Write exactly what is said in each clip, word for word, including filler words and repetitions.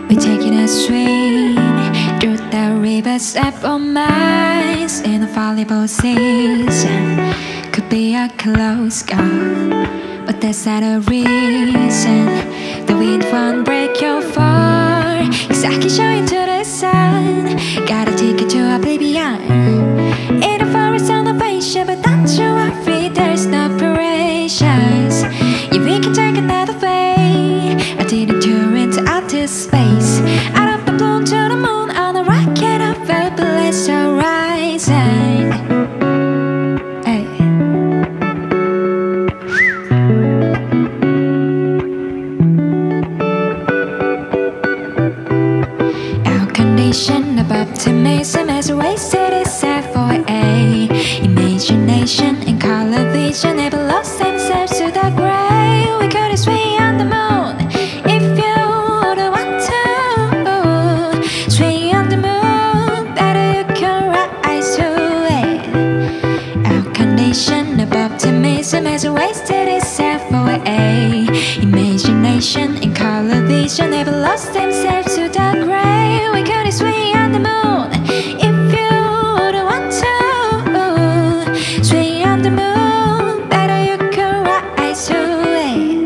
We're taking a swing through the rivers of our minds in a volleyball season. Could be a close call, but that's not a reason. The wind won't break your fall, 'cause I can show you to the sun. Got a ticket to oblivion in a forest on the patient, but don't you worry, there's no operations. Yeah, we can take another way. I didn't tour into outer space, out of the blue to the moon on a rocket of a blessed horizon. Hey. Our condition of optimism has wasted itself for a imagination and color vision never lost themselves to the gray. We could swing on the moon if you would want to. Swing on the moon, better you can rise to it. Our condition of optimism has wasted itself for a imagination and color vision never lost themselves to the gray. We could swing on the moon if you would want to. Swing on the moon, better you can rise to it.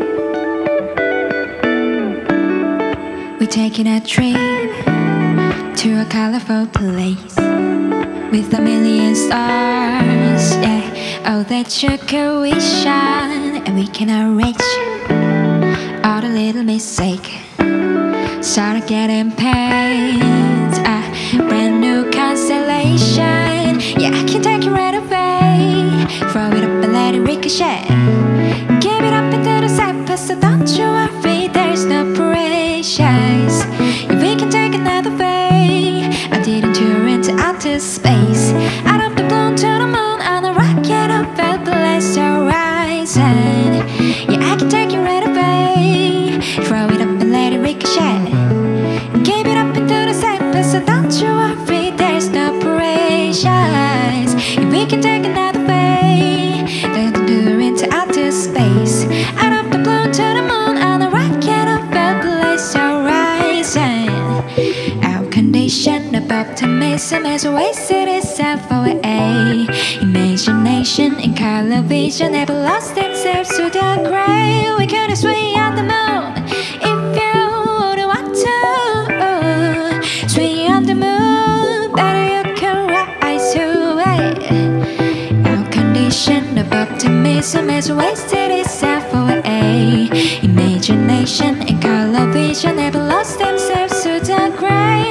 We're taking a trip to a colorful place with a million stars, yeah. Oh, that you could wish on, and we can arrange all the little mistakes. Start getting paid, a brand new constellation. Yeah, I can take it right away. Throw it up and let it ricochet. Give it up into the cypress, so don't you worry, there's no pressures. Yeah, we can take another way. I didn't tour into outer space, out of the blue to the moon on a rocket of a blessed horizon. Yeah, I can take it right away. Throw it up and let it ricochet. Give it up into the cypress, so don't you worry, there's no pressures. Yeah, we can take another way. Then tour into outer space, out of the blue to the moon on a rocket of a blessed horizon. Our condition of optimism has wasted itself for a imagination and color vision never lost themselves to the gray. We could swing on the moon if you would want to. Swing on the moon, better you can rise to it. Our condition of optimism has wasted itself for a imagination and color vision never lost themselves to the gray.